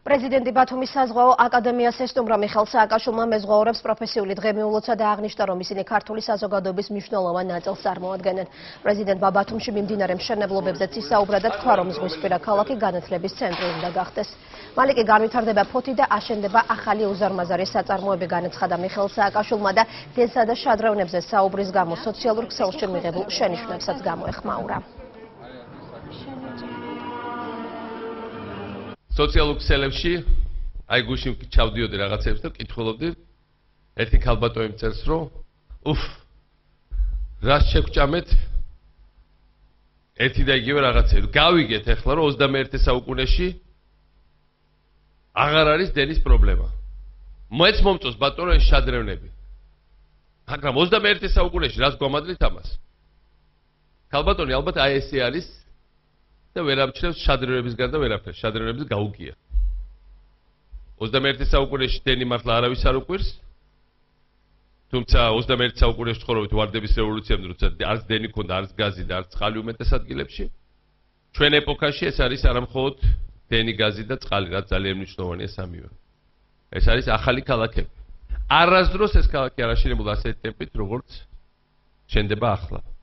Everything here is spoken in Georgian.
პრეზიდენტი ბათუმის საზღვაო აკადემიას ესტუმრა მიხეილ სააკაშვილმა მეზღვაურებს პროფესიული დღე მიულოცა და აღნიშნა, რომ ისინი ქართული საზოგადოების მნიშვნელოვან ნაწილს წარმოადგენენ. პრეზიდენტმა ბათუმში მიმდინარე მშენებლობებზეც ისაუბრა და თქვა, რომ ზღვისპირა ქალაქი განათლების ცენტრი უნდა გახდეს. მალე კი განვითარდება ფოთი და აშენდება ახალი უზარმაზარი საწარმოები, განაცხადა მიხეილ სააკაშვილმა და დენსა და შადრევნებზე საუბრის გამო სოციალურ ქსელში მიღებულ შენიშვნებსაც გამოეხმაურა. სოციალურ ქსელებში აი გუშინ ჩავდიოდი რაღაცებს და კითხულობდი. ერთი ქალბატონი წერს, რომ რას შეგჭამეთ ერთი და იგივე რაღაცები. გავიგეთ ახლა, რომ 21 საუკუნეში აღარ არის დენის პრობლემა. მოეც მომწონს ბატონო ეს შადრევნები. მაგრამ 21 საუკუნეში რას გვამადლით ამას? ქალბატონი ალბათ აი ესე არის და ვერ ამჩნევს შადრევნების გარდა ვერაფერს, შადრევნების გაუგია. 21 საუკუნეში დენი მართლა არავის არ უყვირს. თუმცა 21 საუკუნეში ცხოვრობთ ვარდების რევოლუციამდე, როცა არც დენი ქონდა, არც გაზი და არც წყალი უმეტეს ადგილებში. ჩვენ ეპოქაში ეს არის არამხოლოდ დენი, გაზი და წყალი, რაც ძალიან მნიშვნელოვანია სამივე. ეს არის ახალი ქალაქები. არასდროს ეს ქალაქი არ აშენებულა ასეთი ტემპით, როგორც შენდება ახლა.